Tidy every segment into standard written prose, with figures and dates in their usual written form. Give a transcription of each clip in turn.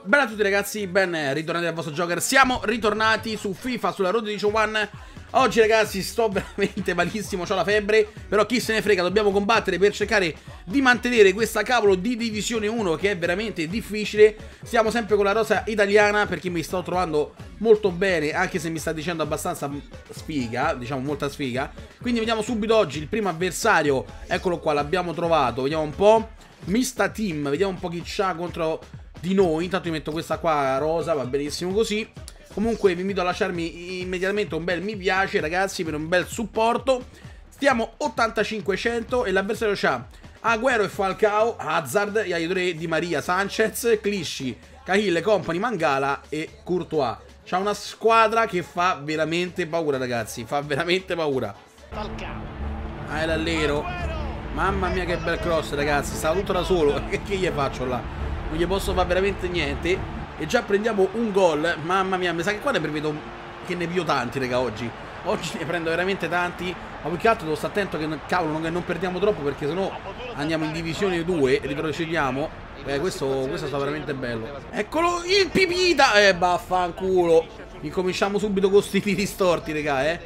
Bella a tutti ragazzi, ben ritornati al vostro Joker. Siamo ritornati su FIFA, sulla Road 11. Oggi ragazzi sto veramente malissimo, ho la febbre. Però chi se ne frega, dobbiamo combattere per cercare di mantenere questa cavolo di Divisione 1 che è veramente difficile. Stiamo sempre con la rosa italiana perché mi sto trovando molto bene, anche se mi sta dicendo abbastanza sfiga, diciamo molta sfiga. Quindi vediamo subito oggi il primo avversario. Eccolo qua, l'abbiamo trovato, vediamo un po'. Mista Team, vediamo un po' chi c'ha contro di noi. Intanto mi metto questa qua rosa, va benissimo così. Comunque vi invito a lasciarmi immediatamente un bel mi piace ragazzi, per un bel supporto. Stiamo 85-100 e l'avversario c'ha Agüero e Falcao, Hazard, Yaya Touré, Di Maria, Sanchez, Clichy, Cahill, Company, Mangala e Courtois. C'ha una squadra che fa veramente paura ragazzi, fa veramente paura. Ah, è l'allero. Mamma mia che bel cross ragazzi, stava tutto da solo. Che gli faccio là? Non gli posso fare veramente niente. E già prendiamo un gol. Mamma mia, mi sa che qua ne prevedo che ne pio tanti raga oggi. Oggi ne prendo veramente tanti. Ma più che altro devo stare attento che cavolo non perdiamo troppo, perché sennò andiamo in divisione 2 e ritrocediamo. Questo sta veramente bello. Eccolo il pipita. Vaffanculo. Incominciamo subito con sti tiri storti raga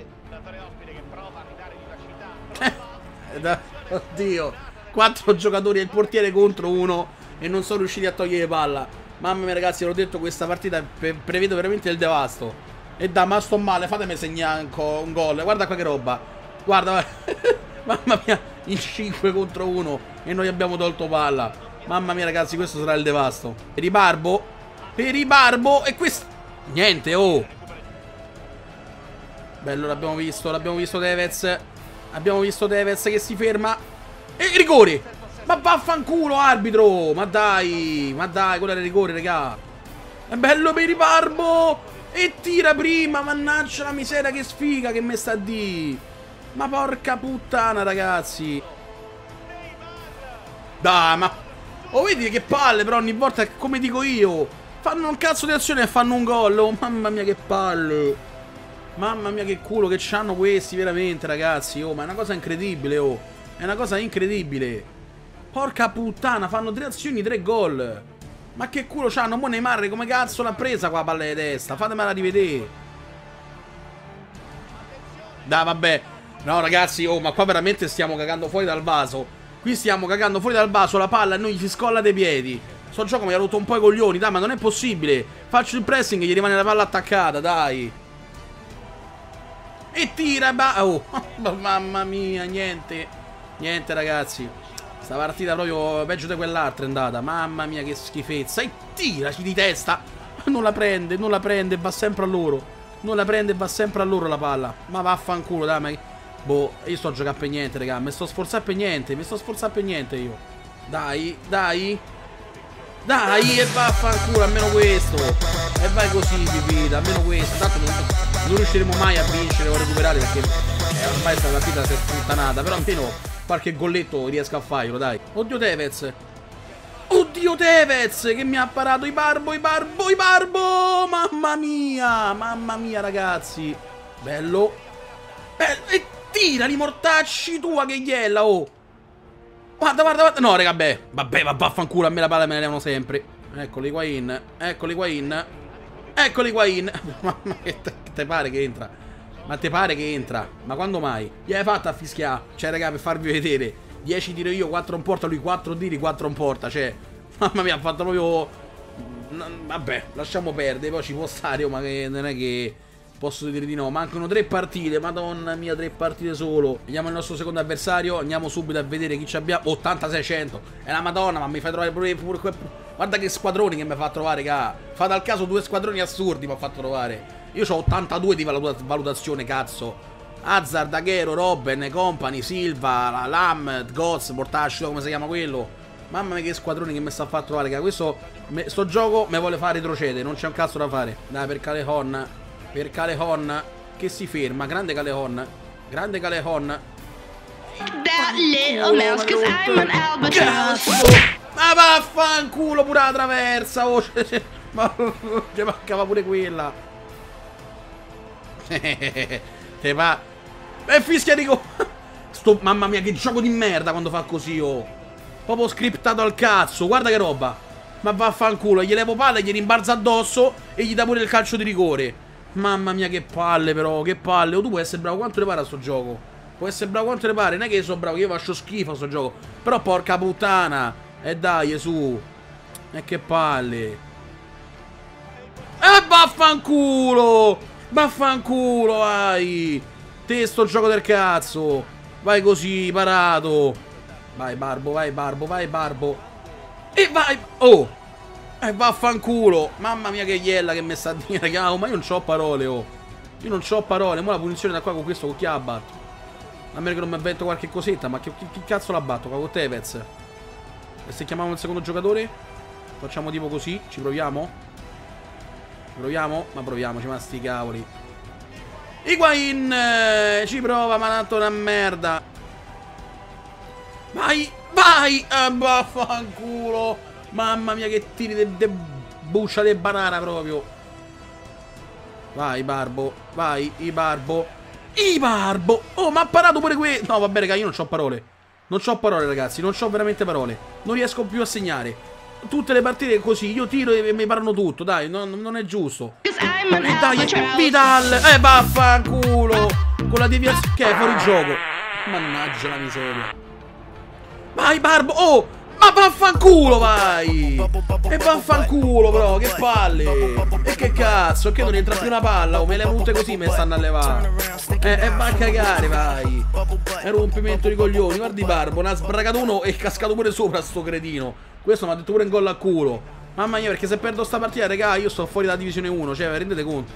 Oddio, 4 giocatori e il portiere contro uno e non sono riusciti a togliere palla. Mamma mia ragazzi, l'ho detto, questa partita prevedo veramente il devasto. E da, ma sto male, fatemi segnare un gol. Guarda qua che roba. Guarda, mamma mia, il 5 contro 1 e noi abbiamo tolto palla. Mamma mia ragazzi, questo sarà il devasto. Per i Barbo e questo niente, oh. Bello, l'abbiamo visto Tevez. Abbiamo visto Tevez che si ferma. E rigore. Ma vaffanculo arbitro. Ma dai, quello era rigore raga. È bello per i Barbo. E tira prima. Mannaggia la miseria, che sfiga che me sta a di. Ma porca puttana ragazzi. Dai, ma oh, vedi che palle. Però ogni volta, come dico io, fanno un cazzo di azione e fanno un gol. Oh mamma mia che palle. Mamma mia che culo che c'hanno questi veramente ragazzi. Oh, ma è una cosa incredibile, oh. È una cosa incredibile. Porca puttana, fanno 3 azioni, 3 gol. Ma che culo c'hanno? Mo Neymar come cazzo l'ha presa qua la palla di testa? Fatemela rivedere. Dai vabbè. No ragazzi, oh, ma qua veramente stiamo cagando fuori dal vaso. Qui stiamo cagando fuori dal vaso la palla e noi gli si scolla dei piedi. Sto gioco mi ha rotto un po' i coglioni, dai, ma non è possibile. Faccio il pressing e gli rimane la palla attaccata, dai. E tira, oh, mamma mia, niente. Niente ragazzi. Sta partita proprio peggio di quell'altra è andata. Mamma mia che schifezza. E tiraci di testa. Non la prende, va sempre a loro. Non la prende, va sempre a loro la palla. Ma vaffanculo, dai, ma boh, io sto a giocare per niente, raga. Mi sto sforzando per niente, io. Dai, e vaffanculo, almeno questo. E vai così, vita, almeno questo. Tanto non riusciremo mai a vincere o a recuperare, perché ormai sta partita si è sputtanata. Però almeno qualche golletto riesco a farlo, dai. Oddio Tevez che mi ha parato i Barbo. Mamma mia ragazzi. Bello. E tira li mortacci tua che gliela, oh. Guarda. No raga, vabbè, vaffanculo, a me la palla me la levano sempre. Eccoli qua in. Mamma, che te pare che entra? Ma te pare che entra? Ma quando mai? Gli hai fatto a fischiare? Cioè raga, per farvi vedere, 10 tiro io, 4 in porta, lui 4 tiri, 4 in porta. Cioè, mamma mia, ha fatto proprio. Vabbè, lasciamo perdere. Poi ci può stare, ma che non è che posso dire di no. Mancano 3 partite, madonna mia, 3 partite solo. Vediamo il nostro secondo avversario. Andiamo subito a vedere chi ci abbiamo. 8600. È la madonna, ma mi fai trovare pure. Guarda che squadroni che mi fa trovare, raga. Fate al caso 2 squadroni assurdi mi ha fatto trovare. Io ho 82 di valutazione, cazzo. Hazard, Agüero, Robben, Company, Silva, Lam, Goz, Mortaccio, come si chiama quello. Mamma mia che squadroni che mi sta a far trovare, raga. Sto gioco mi vuole fare retrocedere, non c'è un cazzo da fare. Dai, per Calehon che si ferma. Grande Calehon. Ma vaffanculo pure la traversa, oh. Ma ci mancava pure quella. Te va. E fischia di go. Mamma mia che gioco di merda quando fa così, oh. Proprio scriptato al cazzo. Guarda che roba. Ma vaffanculo, gli levo palla, gli rimbalza addosso e gli dà pure il calcio di rigore. Mamma mia, che palle però, che palle. O tu puoi essere bravo quanto le pare a sto gioco. Puoi essere bravo quanto le pare, non è che io sono bravo, io faccio schifo a sto gioco. Però porca puttana. E dai, su. E che palle. Vaffanculo. Vaffanculo, vai. Te sto gioco del cazzo. Vai così, parato. Vai Barbo, vai Barbo, vai Barbo. E vai. Oh. Vaffanculo. Mamma mia che iella che mi sta a dire, raga. Ma io non c'ho parole, oh. Io non c'ho parole. Mo' la punizione da qua con questo con chi la batto? A meno che non mi invento qualche cosetta. Ma chi cazzo la batto? Con Tevez. E se chiamiamo il secondo giocatore? Facciamo tipo così. Ci proviamo? Proviamo? Ma proviamoci, ma sti cavoli. Higuain ci prova, ma tanto una merda. Vai, vai. Vaffanculo. Mamma mia che tiri de buccia de banana proprio. Vai Barbo. Vai, Ibarbo. Ibarbo. Oh, ma ha parato pure qui. No, vabbè raga, io non c'ho parole. Non c'ho parole ragazzi, non c'ho veramente parole. Non riesco più a segnare. Tutte le partite così, io tiro e mi parano tutto. Dai, non è giusto. Dai, Vidal. Vaffanculo. Con la deviazione. Che è fuori gioco. Mannaggia la miseria. Vai Barbo. Oh, ma vaffanculo vai. E vaffanculo però, che palle. E che cazzo, che non entra più una palla. Oh, me le tutte così mi stanno a levare. E va a cagare, vai. È rompimento di coglioni. Guardi Barbo, ne ha sbragato uno e è cascato pure sopra sto cretino. Questo mi ha detto pure in gol al culo. Mamma mia, perché se perdo sta partita, raga, io sto fuori dalla divisione 1. Cioè, vi rendete conto?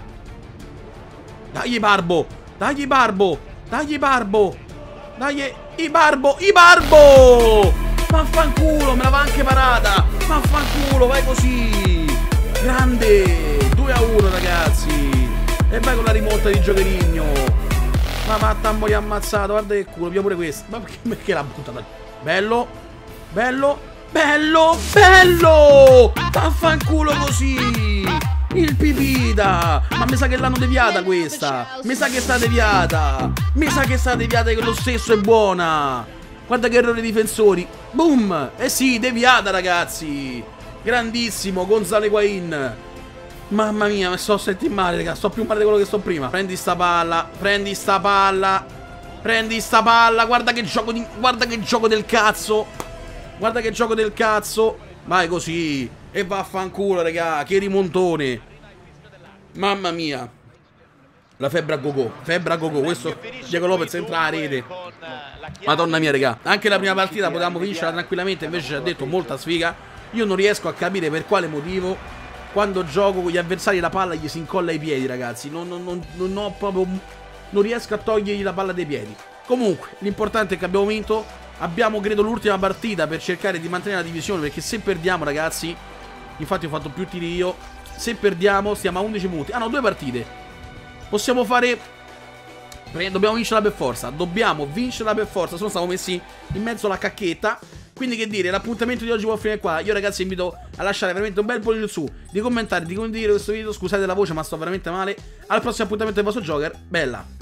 Dai Barbo. Dai Barbo. Dai Barbo. Dai Ibarbo. Ibarbo. Vaffanculo, me l'aveva anche parata. Vaffanculo, vai così. Grande. 2-1 ragazzi. E vai con la rimonta di Giocherigno. Ma vattamo gli ammazzato. Guarda che culo, via pure questo. Ma perché l'ha buttata? Bello. Bello. Bello, bello. Vaffanculo così. Il pipita. Ma mi sa che l'hanno deviata questa. Mi sa che sta deviata. Mi sa che sta deviata, che lo stesso è buona. Guarda che errore difensori. Boom. Eh sì, deviata ragazzi. Grandissimo Gonzalo Higuain. Mamma mia, mi sto sentendo male, raga. Sto più male di quello che sto prima. Prendi sta palla. Prendi sta palla. Prendi sta palla. Guarda che gioco di... Guarda che gioco del cazzo. Guarda che gioco del cazzo. Vai così. E vaffanculo, raga. Che rimontone. Mamma mia. La febbre a gogo. Febbre a gogo. Questo Diego Lopez entra alla rete. Madonna mia, raga. Anche la prima partita potevamo vincerla tranquillamente. Invece ci ha detto molta sfiga. Io non riesco a capire per quale motivo quando gioco con gli avversari la palla gli si incolla ai piedi, ragazzi. Non ho proprio... Non riesco a togliergli la palla dai piedi. Comunque, l'importante è che abbiamo vinto. Abbiamo, credo, l'ultima partita per cercare di mantenere la divisione, perché se perdiamo, ragazzi, infatti ho fatto più tiri io, se perdiamo stiamo a 11 punti. Ah no, 2 partite. Possiamo fare... Dobbiamo vincerla per forza. Dobbiamo vincerla per forza, se no stiamo messi in mezzo alla cacchetta. Quindi che dire, l'appuntamento di oggi può finire qua. Io ragazzi invito a lasciare veramente un bel pollice su, di commentare, di condividere questo video. Scusate la voce ma sto veramente male. Al prossimo appuntamento del vostro Joker. Bella.